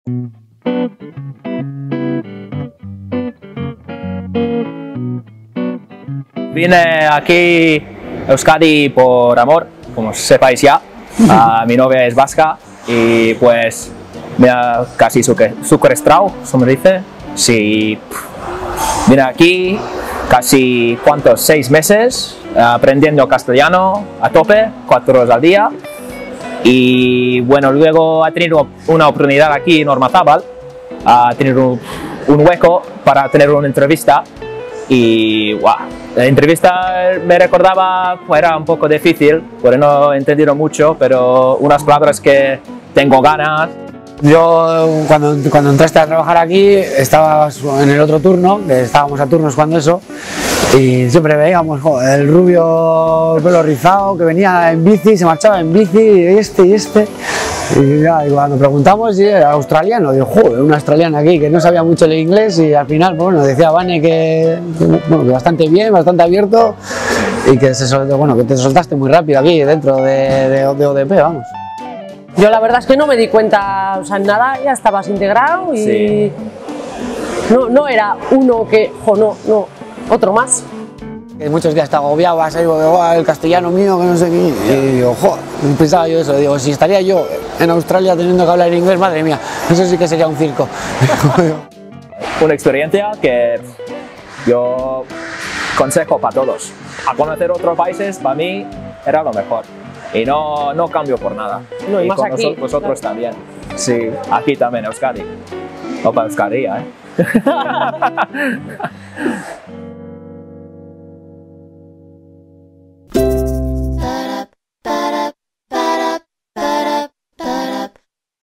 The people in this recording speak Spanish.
Vine aquí a Euskadi por amor, como sepáis ya. Mi novia es vasca y pues me ha casi secuestrado, ¿cómo se dice? Sí, vine aquí casi, ¿cuántos? 6 meses aprendiendo castellano a tope, 4 horas al día. Y bueno, luego ha tenido una oportunidad aquí en Ormazábal, ha tenido un hueco para tener una entrevista. Y wow, la entrevista me recordaba, era un poco difícil, porque no he entendido mucho, pero unas palabras que tengo ganas. Yo cuando entraste a trabajar aquí estabas en el otro turno, que estábamos a turnos cuando eso, y siempre veíamos el rubio pelo rizado que venía en bici, se marchaba en bici, y este. Y cuando preguntamos, si era australiano, digo, joder, un australiano aquí que no sabía mucho el inglés, y al final, bueno, decía Vane que bastante bien, bastante abierto, y que, que te soltaste muy rápido aquí dentro de ODP, vamos. Yo la verdad es que no me di cuenta, o sea, en nada, ya estabas integrado y sí. No era uno que, no, otro más. Muchos días te agobiabas, el castellano mío, que no sé qué, y digo, joder, pensaba yo eso, digo, si estaría yo en Australia teniendo que hablar en inglés, madre mía, eso sí que sería un circo. Una experiencia que yo consejo para todos. A conocer otros países, para mí, era lo mejor. Y no cambio por nada. No, y más con aquí, vosotros claro. También. Sí, aquí también, Euskadi. Opa, Euskadi, ¿eh?